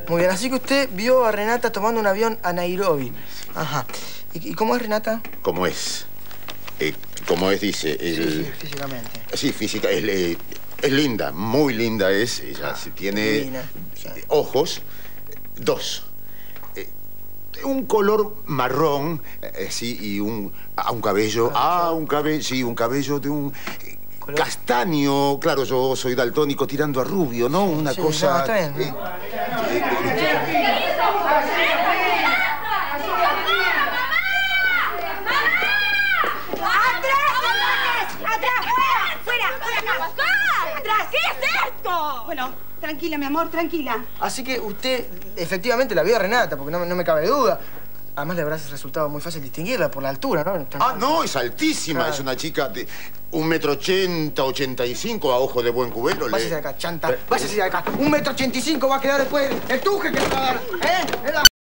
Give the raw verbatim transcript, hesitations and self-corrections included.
Muy bien, así que usted vio a Renata tomando un avión a Nairobi. Ajá. ¿Y, y cómo es Renata? ¿Cómo es? Eh, como es, dice... El... Sí, sí, físicamente. Sí, física. Es, eh, es linda, muy linda es. Ella Ah, sí tiene divina. Sí. ojos, dos. Eh, un color marrón, eh, sí, y un... Ah, un cabello. Ah, un cabello, sí, un cabello de un... eh, ¿Color? Castaño. Claro, yo soy daltónico tirando a rubio, ¿no? Una Sí, cosa... no, está bien. eh, eh, Bueno, tranquila, mi amor, tranquila. Así que usted efectivamente la vio a Renata, porque no, me- no me cabe duda. Además le habrá resultado muy fácil distinguirla por la altura, ¿no? Ah, no, es altísima. Claro. Es una chica de un metro ochenta, ochenta y cinco a ojo de buen cubero. Váyase le- de acá, chanta. Váyase de acá. Un metro ochenta y cinco va a quedar después el tuje que le va a dar. ¿Eh?